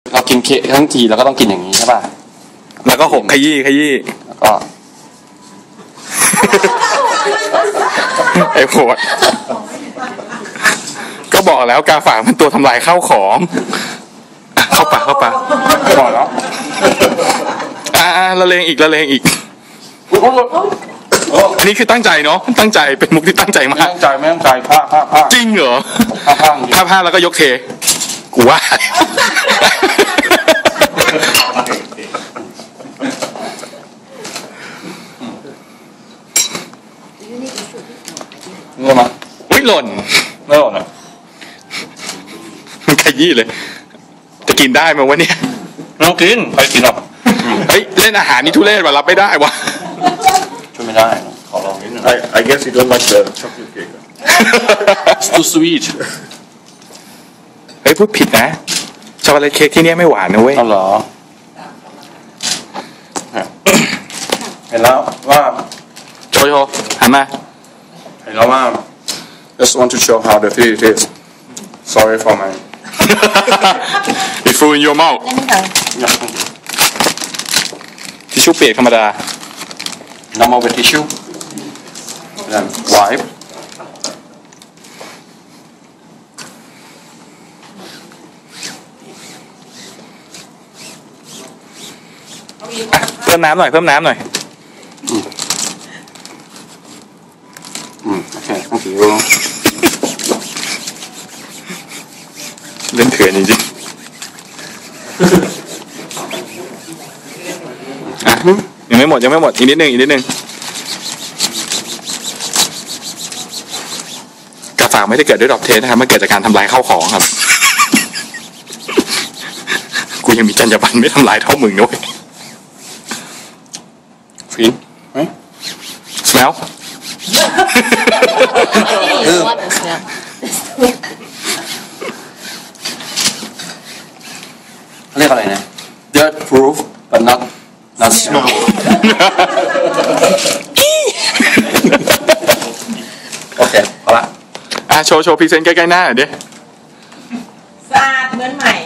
เรากินเค้กทั้งทีเราก็ต้องกินอย่างนี้ใช่ป่ะแล้วก็หกขยี้แล้วก็ไอ้โหดก็บอกแล้วกาฝากมันตัวทำลายข้าวของเข้าปากบอกแล้วละเลงอีกอันนี้คือตั้งใจเนาะตั้งใจเป็นมุกที่ตั้งใจมากไม่ตั้งใจผ้าจริงเหรอผ้าแล้วก็ยกเทกูว่าเงื่อมาไม่หล่นอ่ะมันขยี้เลยจะกินได้ไหมวะเนี่ยน้องกินไปกินหรอกเฮ้ยเล่นอาหารนี่ทุเรศว่ะรับไม่ได้วะช่วยไม่ได้ขอลองนิดนึง I guess you don't like the chocolate cake It's too sweet เฮ้ยพูดผิดนะช็อกโกแลตเค้กที่นี่ไม่หวานนะเว้ยเอาเหรอเห็นแล้วว่าโชหันมาเห็นแล้วว่า just want to show how dirty it is sorry for my It's full in your mouth ทิชชู่เปียกธรรมดา normal with tissue then wipe เพิ่มน้ำหน่อยโอเคต้องถือว่าเล่นเถื่อนจริงๆยังไม่หมดอีกนิดนึงกาฝากไม่ได้เกิดด้วยดอกเทสนะครับมันเกิดจากการทำลายข้าวของครับกูยังมีจรรยาบรรณไม่ทำลายเท่ามึงด้วยฟิน smell เรียกอะไรนะ dirt proof but not smell โอเคเอาละโชว์พรีเซนต์ใกล้ๆหน้าหน่อยดิสะอาดเหมือนใหม่